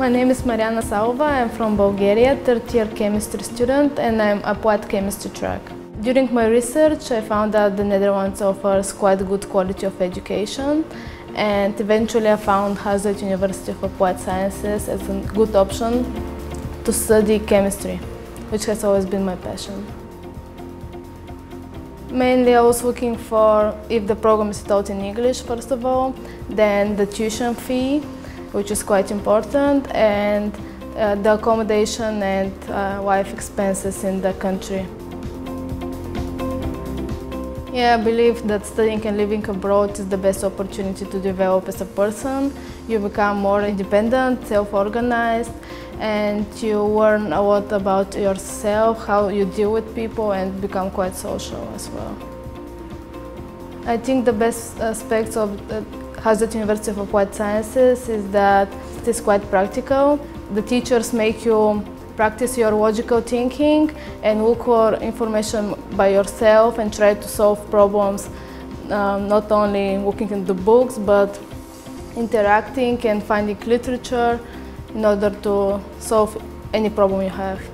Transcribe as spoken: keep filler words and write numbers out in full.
My name is Mariyana. I'm from Bulgaria, third year chemistry student, and I'm applied chemistry track. During my research, I found that the Netherlands offers quite good quality of education, and eventually I found Holland University of Applied Sciences as a good option to study chemistry, which has always been my passion. Mainly I was looking for if the program is taught in English first of all, then the tuition fee, which is quite important, and uh, the accommodation and uh, life expenses in the country. Yeah, I believe that studying and living abroad is the best opportunity to develop as a person. You become more independent, self-organized, and you learn a lot about yourself, how you deal with people, and become quite social as well. I think the best aspects of the Holland University of Applied Sciences is that it is quite practical. The teachers make you practice your logical thinking and look for information by yourself and try to solve problems, um, not only looking into books, but interacting and finding literature in order to solve any problem you have.